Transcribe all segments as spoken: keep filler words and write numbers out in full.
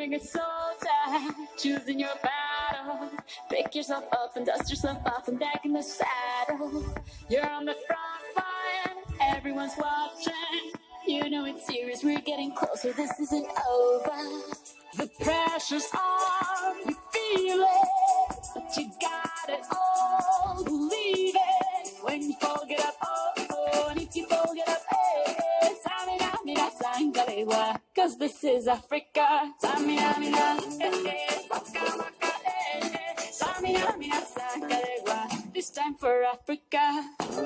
fighting it so tight, choosing your battle. Pick yourself up and dust yourself off and back in the saddle. You're on the front line, everyone's watching. You know it's serious, we're getting closer, this isn't over. The pressure's on, you feel it, but you got it all, believe it. When you fold it up, oh, oh, and if you fold it up, eh, Samina, mina, sangalewa, cause this is Africa. Samina, mina, eh, eh, waka, waka, eh, eh, Samina, mina, sangalewa, this time for Africa.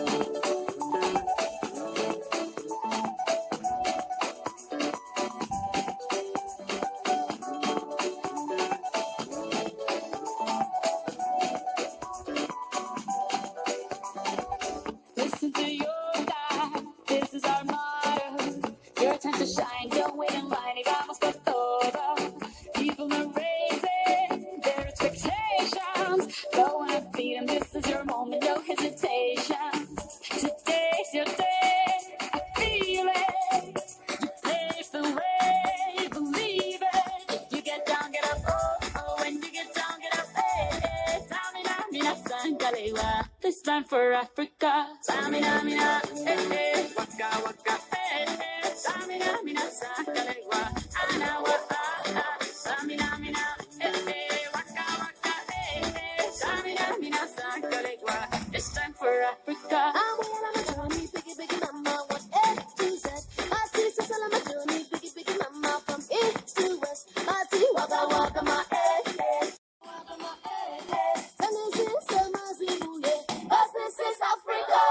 Listen to your God, this is our motto. Your time to shine, don't wait in line, y vamos por todo. People are raising their expectations. Go on and feed them, this is your moment, no hesitation. Today's your day, I feel it. You pave the way, believe it. If you get down, get up, oh, oh. When you get down, get up, eh, eh. Tamina, mina, sangalewa. This time for Africa. Samina, mina, eh, eh, waka, waka, eh, eh. Samina, mina, sangalewa, anawa, ah, ah. Samina, mina, eh, eh, waka, waka, eh, eh. Samina, mina, sangalewa. This time for Africa. I'm well on my journey, biggie, biggie, mama, one A to Z. My teacher's all on my journey, biggie, biggie, mama, from east to west. My tea, waka, waka, my eh, eh. Waka, my eh, eh. And this is the Mazibu, yeah. 'Cause this is Africa.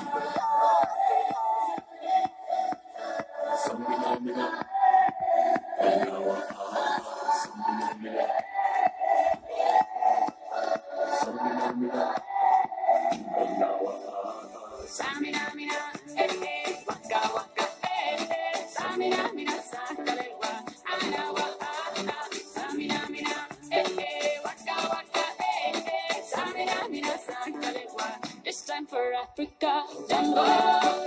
Samina, mina, eh, eh, waka, waka, eh, eh. Samina, mina, sangalewa, anawa, ah, ah. Samina, mina, eh, eh, waka, waka, eh, eh. Samina, mina, sangalewa. This time for Africa. Jambo.